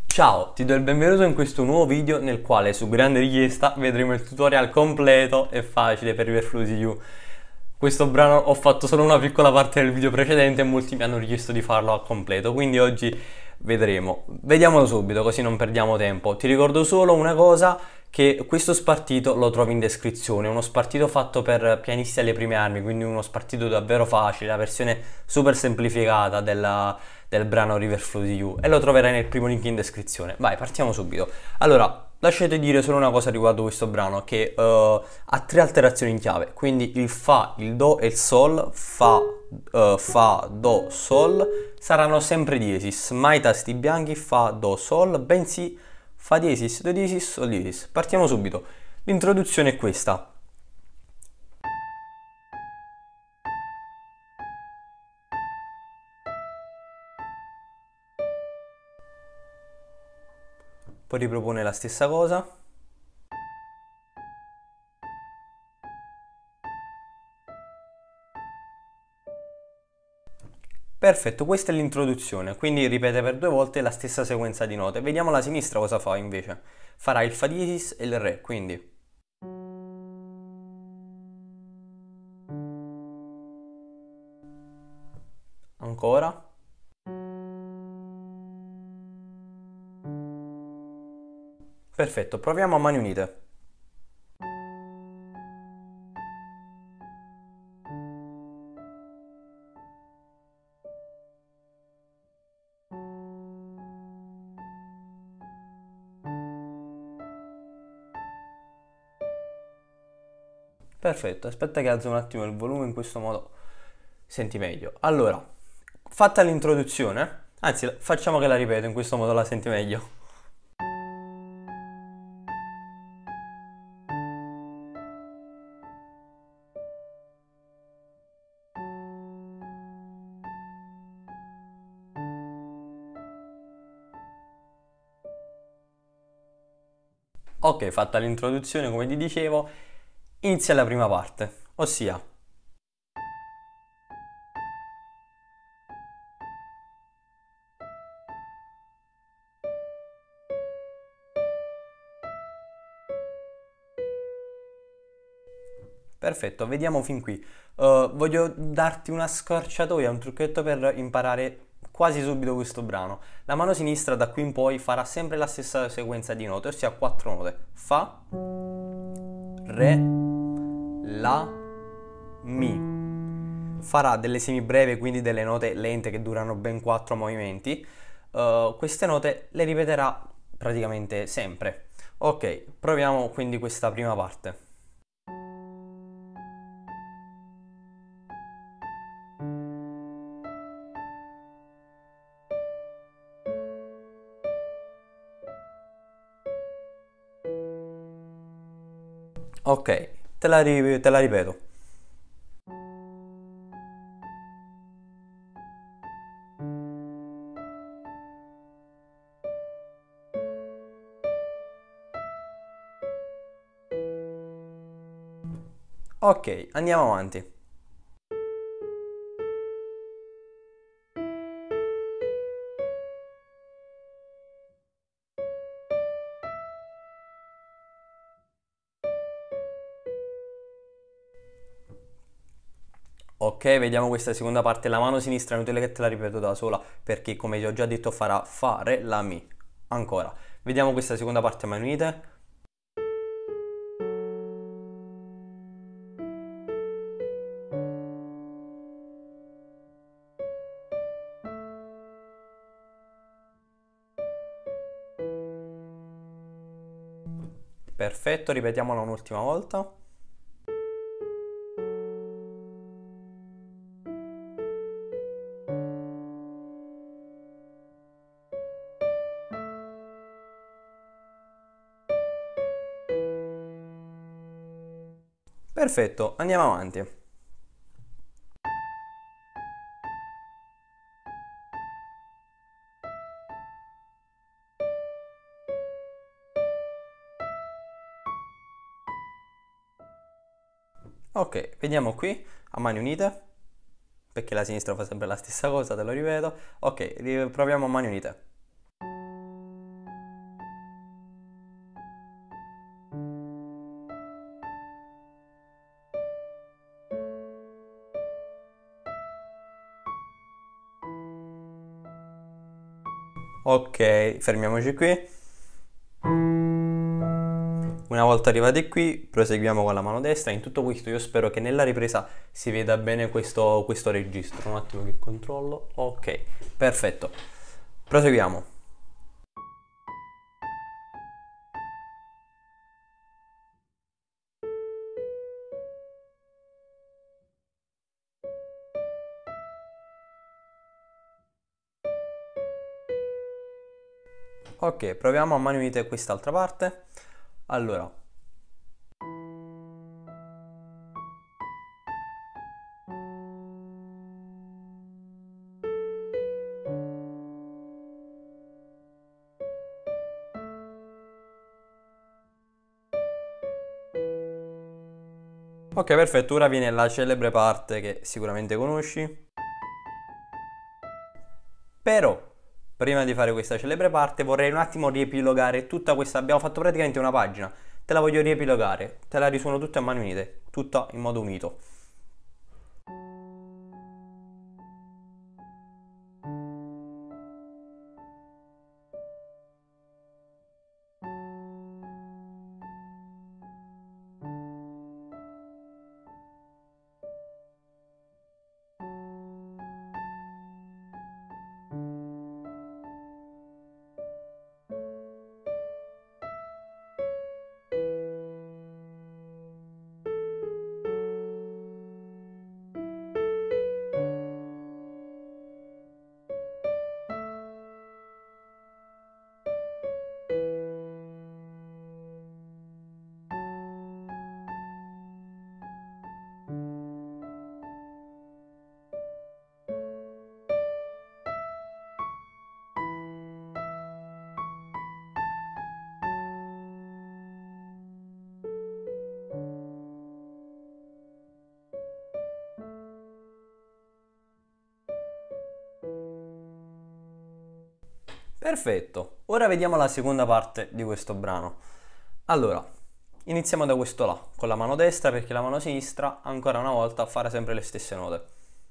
Ciao, ti do il benvenuto in questo nuovo video nel quale su grande richiesta vedremo il tutorial completo e facile per Riverflow You. Questo brano ho fatto solo una piccola parte del video precedente e molti mi hanno richiesto di farlo al completo, quindi oggi vedremo. Vediamolo subito così non perdiamo tempo. Ti ricordo solo una cosa, che questo spartito lo trovi in descrizione, uno spartito fatto per pianisti alle prime armi, quindi uno spartito davvero facile, la versione super semplificata del brano Riverflow You, e lo troverai nel primo link in descrizione. Vai, partiamo subito. Allora, lasciate dire solo una cosa riguardo questo brano, che ha tre alterazioni in chiave, quindi il Fa, il Do e il Sol, Fa, Do, Sol, saranno sempre diesis, mai tasti bianchi, Fa, Do, Sol, bensì Fa diesis, Do diesis, Sol diesis. Partiamo subito. L'introduzione è questa. Poi ripropone la stessa cosa. Perfetto, questa è l'introduzione, quindi ripete per due volte la stessa sequenza di note. Vediamo la sinistra cosa fa invece. Farà il Fa diesis e il Re, quindi ancora. Perfetto, proviamo a mani unite. Perfetto, aspetta che alzo un attimo il volume, in questo modo senti meglio. Allora, fatta l'introduzione, anzi facciamo che la ripeto, in questo modo la senti meglio. Ok, fatta l'introduzione, come ti dicevo, inizia la prima parte, ossia perfetto, vediamo fin qui. Voglio darti una scorciatoia, un trucchetto per imparare quasi subito questo brano. La mano sinistra da qui in poi farà sempre la stessa sequenza di note, ossia quattro note. Fa, Re, La, Mi. Farà delle semibreve, quindi delle note lente che durano ben 4 movimenti. Queste note le ripeterà praticamente sempre. Ok, proviamo quindi questa prima parte. Ok, te la ripeto. Ok, andiamo avanti. Ok, vediamo questa seconda parte. La mano sinistra è inutile che te la ripeto da sola, perché come ti ho già detto farà Fa, Re, La, Mi. Ancora. Vediamo questa seconda parte a mani unite. Perfetto, ripetiamola un'ultima volta. Perfetto, andiamo avanti. Ok, vediamo qui a mani unite, perché la sinistra fa sempre la stessa cosa, te lo ripeto. Ok, proviamo a mani unite. Ok, fermiamoci qui. Una volta arrivati qui, proseguiamo con la mano destra. In tutto questo io spero che nella ripresa si veda bene questo registro. Un attimo che controllo. Ok, perfetto. Proseguiamo. Ok, proviamo a mani unite quest'altra parte. Allora, ok, perfetto. Ora viene la celebre parte che sicuramente conosci. Però, prima di fare questa celebre parte, vorrei un attimo riepilogare tutta questa. Abbiamo fatto praticamente una pagina. Te la voglio riepilogare. Te la risuono tutta a mani unite. Tutta in modo unito. Perfetto, ora vediamo la seconda parte di questo brano. Allora, iniziamo da questo là, con la mano destra perché la mano sinistra, ancora una volta, farà sempre le stesse note.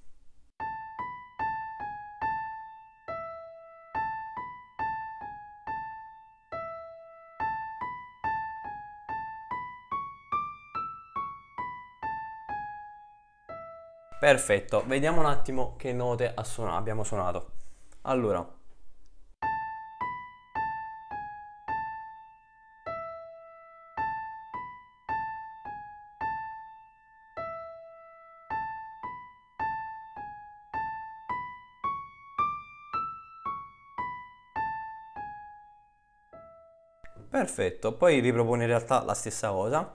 Perfetto, vediamo un attimo che note abbiamo suonato. Allora, perfetto, poi ripropone in realtà la stessa cosa.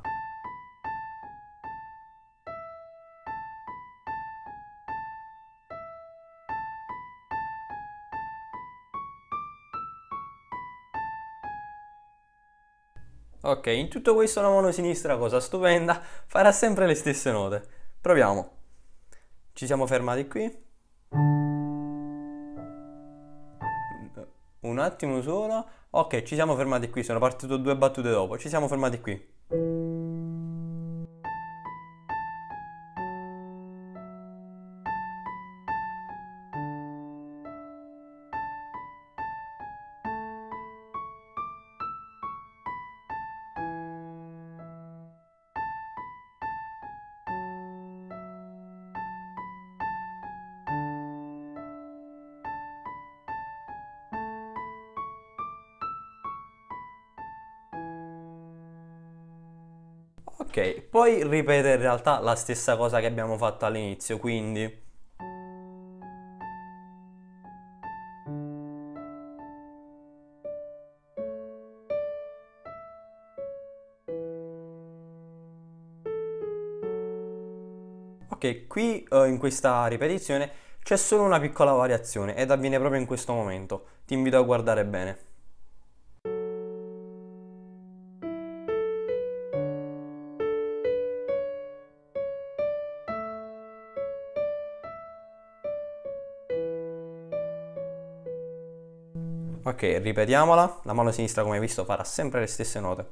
Ok, in tutto questo la mano sinistra, cosa stupenda, farà sempre le stesse note. Proviamo. Ci siamo fermati qui. Un attimo solo. Ok, ci siamo fermati qui, sono partito due battute dopo. Ci siamo fermati qui. Ok, poi ripete in realtà la stessa cosa che abbiamo fatto all'inizio, quindi... Ok, qui in questa ripetizione c'è solo una piccola variazione ed avviene proprio in questo momento. Ti invito a guardare bene. Ok, ripetiamola. La mano sinistra, come hai visto, farà sempre le stesse note.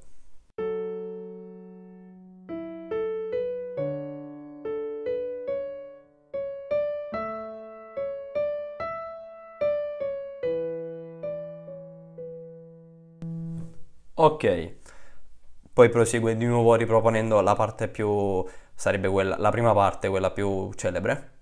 Ok, poi prosegue di nuovo riproponendo la parte più, sarebbe quella, la prima parte, quella più celebre.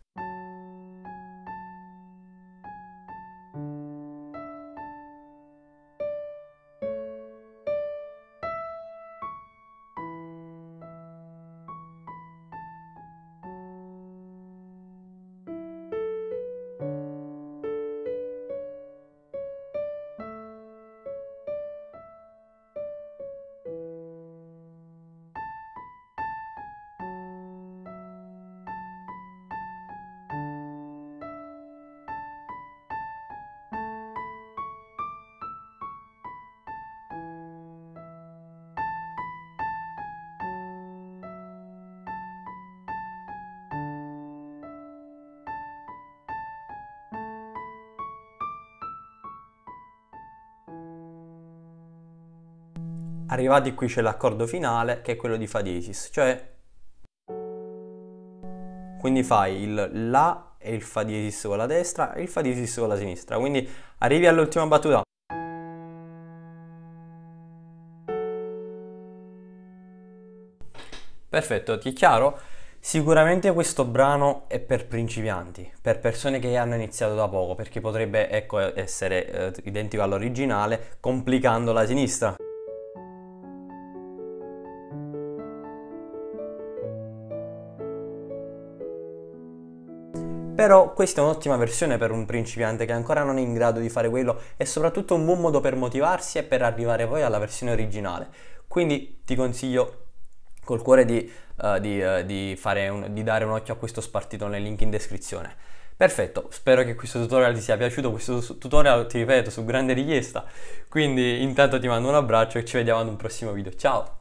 Arrivati qui c'è l'accordo finale che è quello di Fa diesis, cioè quindi fai il La e il Fa diesis con la destra e il Fa diesis con la sinistra, quindi arrivi all'ultima battuta. Perfetto, ti è chiaro? Sicuramente questo brano è per principianti, per persone che hanno iniziato da poco, perché potrebbe, ecco, essere identico all'originale, complicando la sinistra. Però questa è un'ottima versione per un principiante che ancora non è in grado di fare quello e soprattutto un buon modo per motivarsi e per arrivare poi alla versione originale. Quindi ti consiglio col cuore di dare un occhio a questo spartito nel link in descrizione. Perfetto, spero che questo tutorial ti sia piaciuto, questo tutorial ti ripeto su grande richiesta, quindi intanto ti mando un abbraccio e ci vediamo ad un prossimo video, ciao!